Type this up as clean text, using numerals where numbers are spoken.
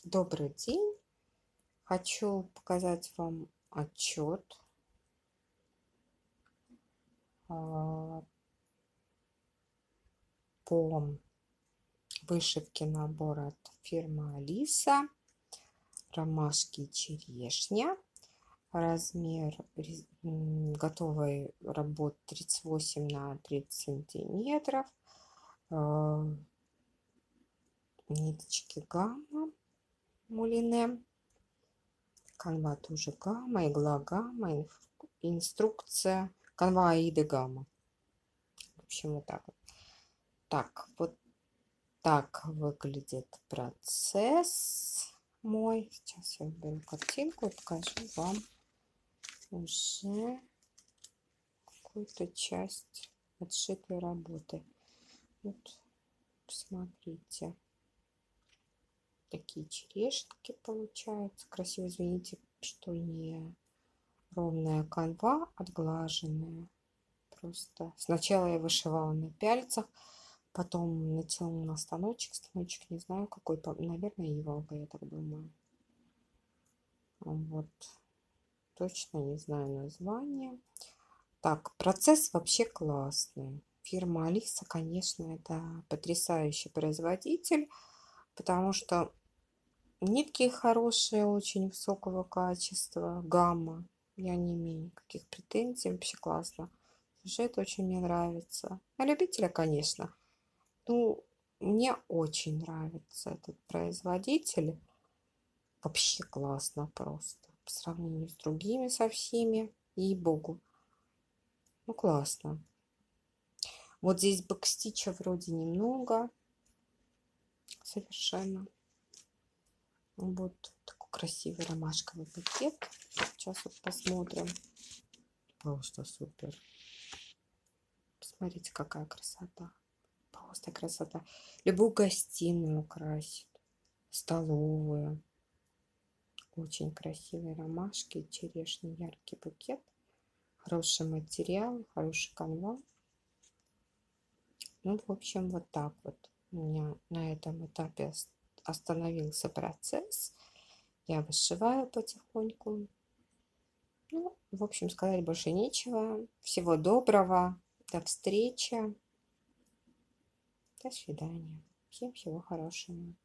Добрый день! Хочу показать вам отчет по вышивке набора от фирмы Алиса. Ромашки и черешня. Размер готовой работы 38 на 30 сантиметров. Ниточки гамма мулине. Канва тоже гамма, игла гамма, инструкция. Канва Аида гамма. В общем, вот так вот. Так, вот так выглядит процесс мой. Сейчас я уберу картинку и покажу вам уже какую-то часть отшитой работы. Вот, посмотрите. Такие черешенки получаются. Красиво, извините, что не ровная канва, отглаженная. Просто сначала я вышивала на пяльцах, потом натянула на станочек. Станочек не знаю какой, наверное, Иволга, я так думаю. Вот. Точно не знаю название. Так, процесс вообще классный. Фирма Алиса, конечно, это потрясающий производитель, потому что нитки хорошие, очень высокого качества, гамма. Я не имею никаких претензий, вообще классно. Сюжет очень мне нравится. На любителя, конечно. Ну, мне очень нравится этот производитель. Вообще классно просто. По сравнению с другими со всеми. Ей-богу. Ну, классно. Вот здесь бэкстича вроде немного. Совершенно. Вот такой красивый ромашковый букет. Сейчас вот посмотрим. Просто супер. Посмотрите, какая красота. Просто красота. Любую гостиную украсит. Столовую. Очень красивые ромашки, черешни, яркий букет. Хороший материал, хороший канва. Ну, в общем, вот так вот. У меня на этом этапе остановился процесс. Я вышиваю потихоньку. Ну, в общем, сказать больше нечего. Всего доброго. До встречи. До свидания. Всем всего хорошего.